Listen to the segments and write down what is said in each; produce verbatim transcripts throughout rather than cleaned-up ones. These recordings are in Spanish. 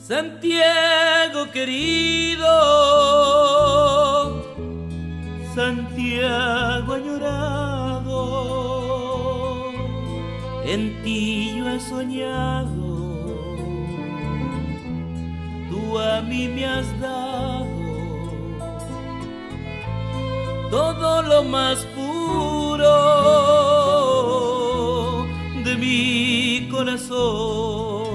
Santiago querido, Santiago añorado, en ti yo he soñado, tú a mí me has dado todo lo más puro de mi corazón.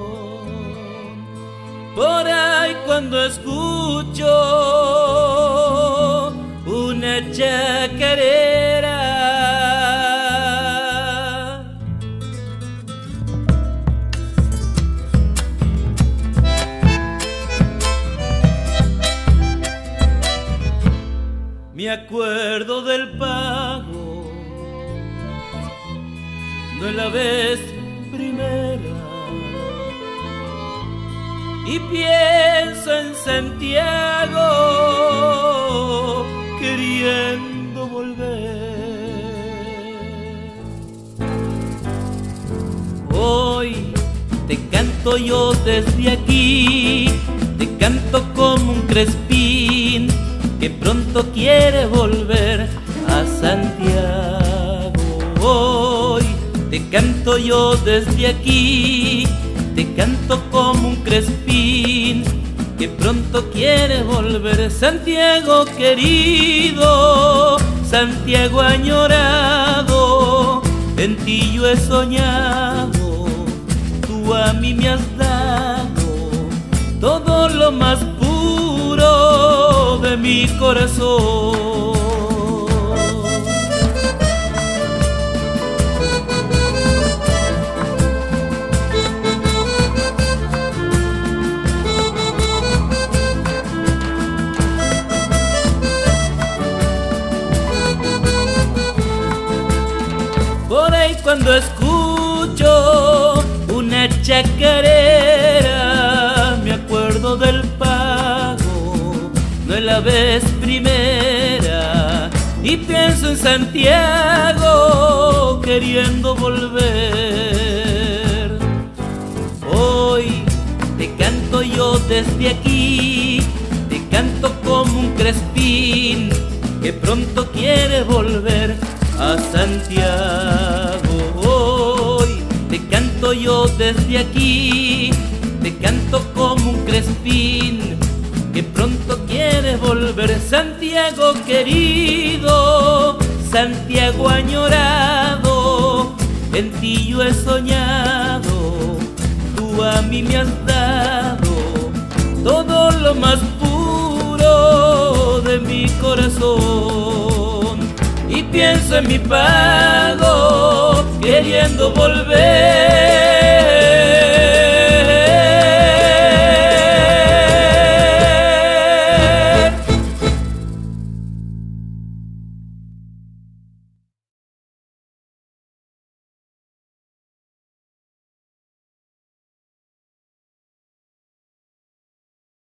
Por ahí cuando escucho una chacarera, me acuerdo del pago de la vez primera y pienso en Santiago queriendo volver. Hoy te canto yo desde aquí, te canto como un crespín que pronto quiere volver a Santiago. Hoy te canto yo desde aquí, te canto como un crespín que pronto quiere volver. Santiago querido, Santiago añorado, en ti yo he soñado, tú a mí me has dado todo lo más puro de mi corazón. Por ahí cuando escucho una chacarera, me acuerdo del pago de la vez primera y pienso en Santiago queriendo volver. Hoy te canto yo desde aquí, te canto como un crespín que pronto quiere volver a Santiago. Hoy te canto yo desde aquí, te canto como un crespín que pronto quiere volver. Santiago querido, Santiago añorado, en ti yo he soñado, tú a mí me has dado todo lo más puro de mi corazón. Y pienso en mi pago queriendo volver.